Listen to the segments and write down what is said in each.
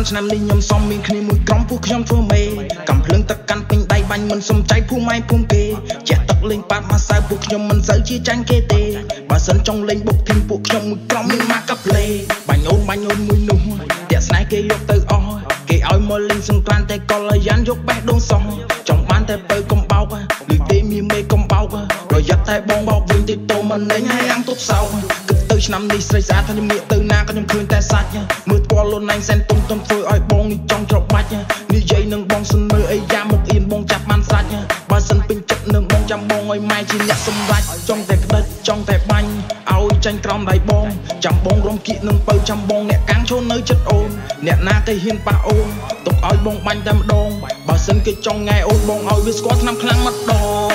ឆ្នាំនេះខ្ញុំសំមានគ្នាមួយក្រុមពួកខ្ញុំធ្វើមេកំភ្លើងទឹកកាន់ពេញដៃបាញ់មិនសំចៃភូមិឯងភូមិគេជាទឹកលេងប៉ាត់មកសៅពួកខ្ញុំមិនសូវជាចាញ់គេទេបើសិនចង់លេងបុកធីមពួកខ្ញុំមួយក្រុមមានមកកាប់លេបាញ់អូនមួយនោះតែស្នេហ៍គេយកទៅអស់គេឲ្យមកលេងសង្គ្រាមតែកលយ៉ានយកបេះដូងសោះចង់បានតែពើកំបោកឬទេមានមេកំបោកប្រយ័ត្នតែបងបោកវិញតិចតោមិនលេងហើយអាំងទុបសោគិតទៅឆ្នាំនេះស្រីស្អាតថាខ្ញុំងាកទៅណាក៏ខ្ញុំឃើញតែសាច់មើលពាល់លូនឯងសែនទុំធ្វើឲ្យបងនេះចង់ច្របាច់និយាយនឹងបងសិនមើលអីយ៉ាមកអៀនបងចាប់បានសាច់បើសិនពេញចិត្តនឹងបងចាំបងឲ្យម៉ែជាអ្នកសម្រេចចង់តែក្តិចចង់តែបាញ់ឲ្យចាញ់ក្រោមដៃបងចាំបងរំគៀកនឹងពៅចាំបងអ្នកកាំងឈរនៅចិត្តអូនអ្នកណាគេហ៊ានប៉ះអូនទុកឲ្យបងបាញ់តែម្ដងបើសិនគេចង់ঙែអូនបងឲ្យវាស្គាល់ឆ្នាំខ្លាំងម្ដង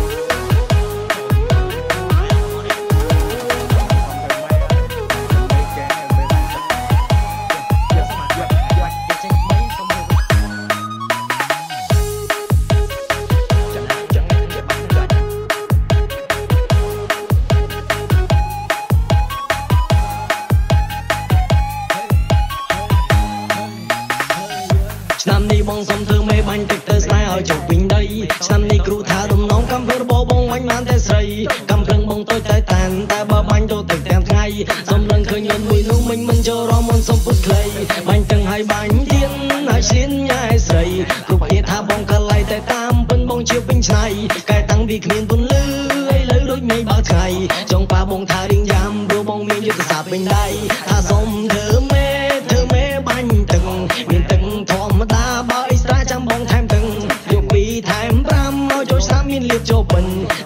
ឆ្នាំនេះបងសុំធ្វើមេបាញ់ទឹកទៅស្នេហ៍ឲ្យចុះពេញដីឆ្នាំនេះគ្រូថាដំណងកំភ្លើងបបងបាញ់បានតែស្រីកំភ្លើងបងតូចតែតានតែបើបាញ់ទៅទឹកទាំងថ្ងៃសុំលឹងឃើញយន្តមួយនោះមិនចូលរមមិនសុំពុតខ្លីបាញ់ទាំងឲ្យបាញ់ទៀតហើយឈានញ៉ែស្រីគ្រប់គ្នាថាបងកលៃតែតាមពិនបងជាពេញឆ្នៃកែតាំងពីគ្មានពន្លឺឥឡូវដូចមេបើថ្ងៃចង់ប៉ាបងថារៀងយ៉ាំព្រោះបងមានយុទ្ធសាស្ត្រពេញដៃថាសុំធ្វើមេបាញ់ទឹកមានទឹកធម្មតាបើអ៊ីស្ត្រាចាំបងថែមទឹកយកពីថែម5មកចូលឆ្នាំមានលៀបចូលពិន